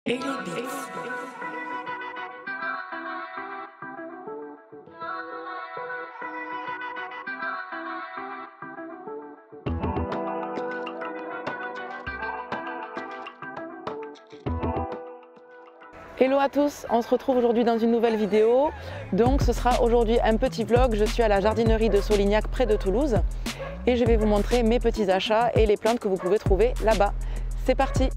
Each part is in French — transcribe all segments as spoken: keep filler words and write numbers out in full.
Et les beats. Hello à tous, on se retrouve aujourd'hui dans une nouvelle vidéo. Donc ce sera aujourd'hui un petit vlog. Je suis à la jardinerie de Solignac près de Toulouse et je vais vous montrer mes petits achats et les plantes que vous pouvez trouver là-bas. C'est parti!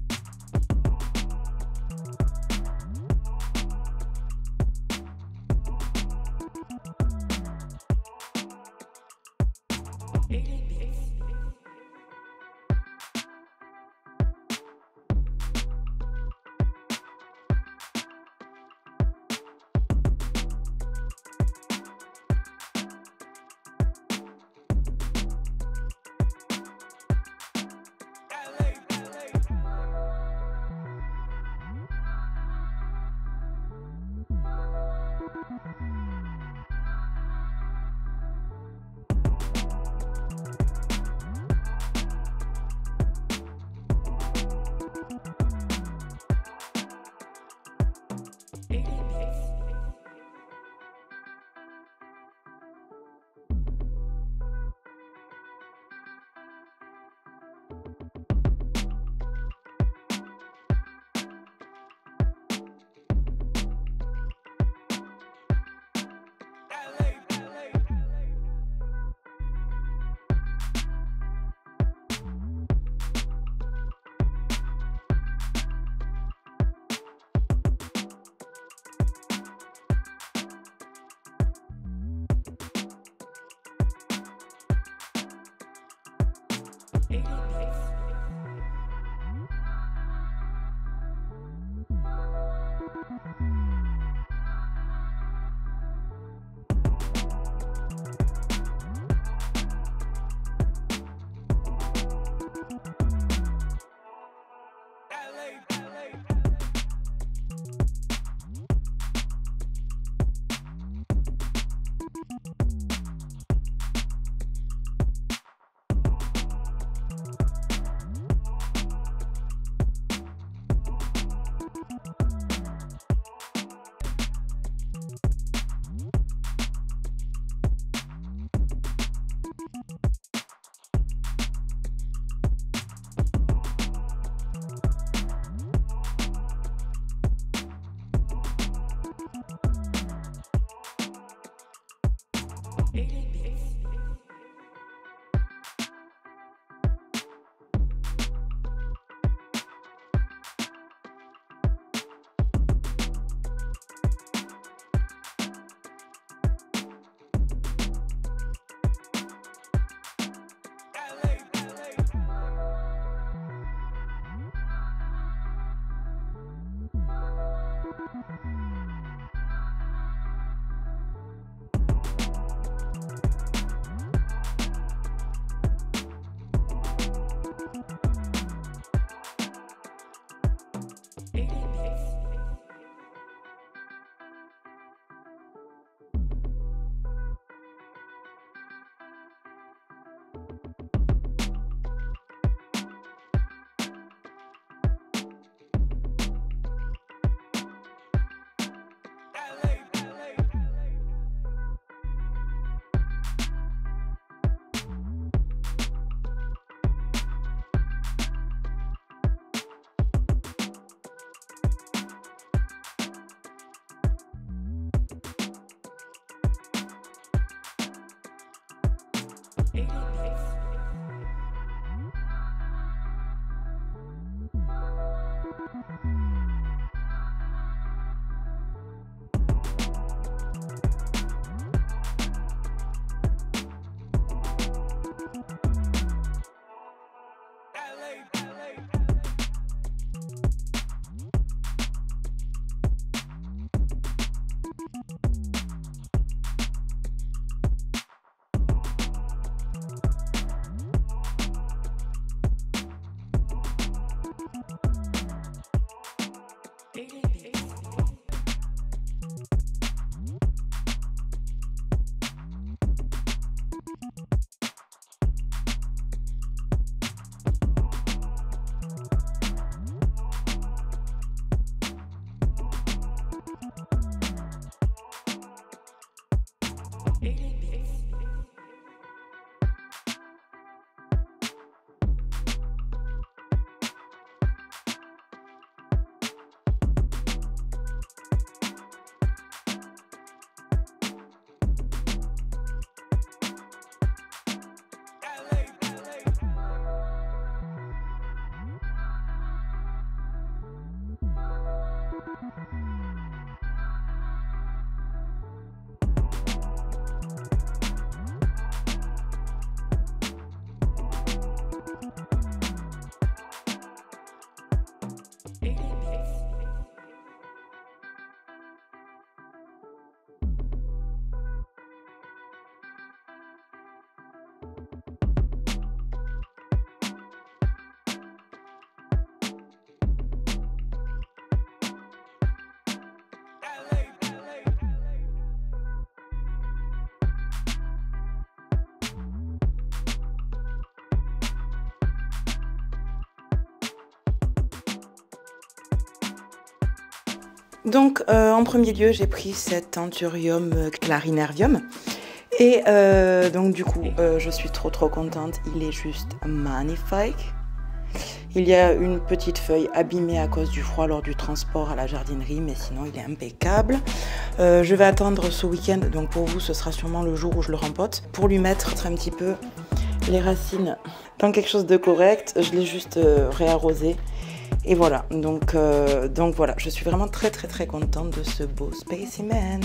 Donc euh, en premier lieu j'ai pris cet Anthurium clarinervium et euh, donc du coup euh, je suis trop trop contente, il est juste magnifique. Il y a une petite feuille abîmée à cause du froid lors du transport à la jardinerie, mais sinon il est impeccable. Euh, je vais attendre ce week-end, donc pour vous ce sera sûrement le jour où je le rempote, pour lui mettre un petit peu les racines dans quelque chose de correct. Je l'ai juste euh, réarrosé. Et voilà, donc, euh, donc voilà, je suis vraiment très très très contente de ce beau spécimen.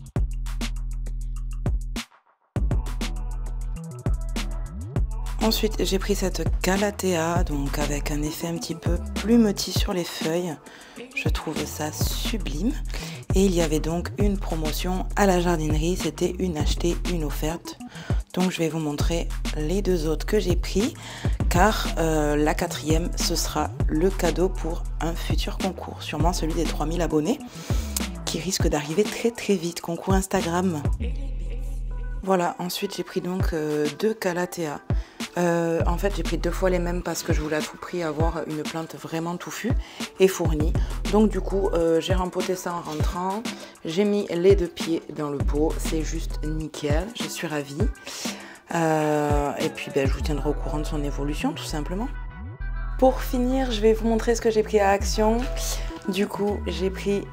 Ensuite, j'ai pris cette Calathea, donc avec un effet un petit peu plumetis sur les feuilles. Je trouve ça sublime. Et il y avait donc une promotion à la jardinerie, c'était une achetée, une offerte. Donc je vais vous montrer les deux autres que j'ai pris, car euh, la quatrième, ce sera le cadeau pour un futur concours, sûrement celui des trois mille abonnés, qui risque d'arriver très très vite, concours Instagram. Voilà, ensuite j'ai pris donc euh, deux Calathea. Euh, en fait j'ai pris deux fois les mêmes parce que je voulais à tout prix avoir une plante vraiment touffue et fournie. Donc du coup euh, j'ai rempoté ça en rentrant, j'ai mis les deux pieds dans le pot, c'est juste nickel, je suis ravie. Euh, et puis ben, je vous tiendrai au courant de son évolution tout simplement. Pour finir, je vais vous montrer ce que j'ai pris à Action. Du coup j'ai pris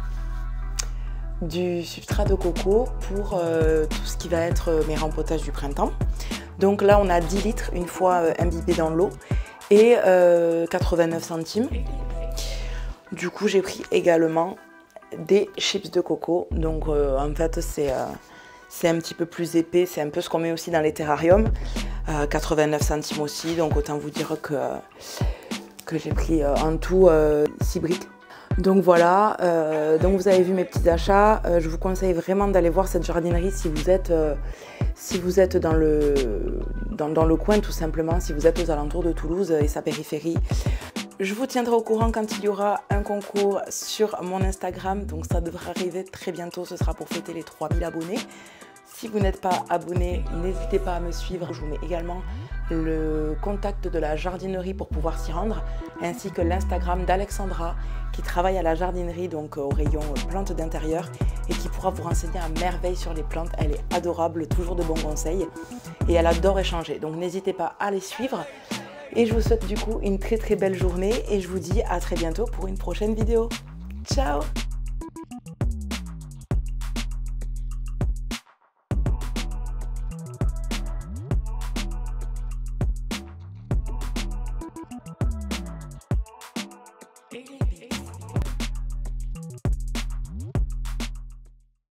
du substrat de coco pour euh, tout ce qui va être mes rempotages du printemps. Donc là on a dix litres une fois euh, imbibé dans l'eau et euh, quatre-vingt-neuf centimes. Du coup j'ai pris également des chips de coco. Donc euh, en fait c'est euh, c'est un petit peu plus épais, c'est un peu ce qu'on met aussi dans les terrariums. Euh, quatre-vingt-neuf centimes aussi, donc autant vous dire que, que j'ai pris euh, en tout euh, six briques. Donc voilà, euh, donc vous avez vu mes petits achats. Euh, je vous conseille vraiment d'aller voir cette jardinerie si vous êtes, euh, si vous êtes dans, le, dans, dans le coin tout simplement, si vous êtes aux alentours de Toulouse et sa périphérie. Je vous tiendrai au courant quand il y aura un concours sur mon Instagram, donc ça devrait arriver très bientôt, ce sera pour fêter les trois mille abonnés. Si vous n'êtes pas abonné, n'hésitez pas à me suivre. Je vous mets également le contact de la jardinerie pour pouvoir s'y rendre, ainsi que l'Instagram d'Alexandra qui travaille à la jardinerie, donc au rayon plantes d'intérieur, et qui pourra vous renseigner à merveille sur les plantes. Elle est adorable, toujours de bons conseils, et elle adore échanger. Donc n'hésitez pas à les suivre. Et je vous souhaite du coup une très très belle journée, et je vous dis à très bientôt pour une prochaine vidéo. Ciao! Baby.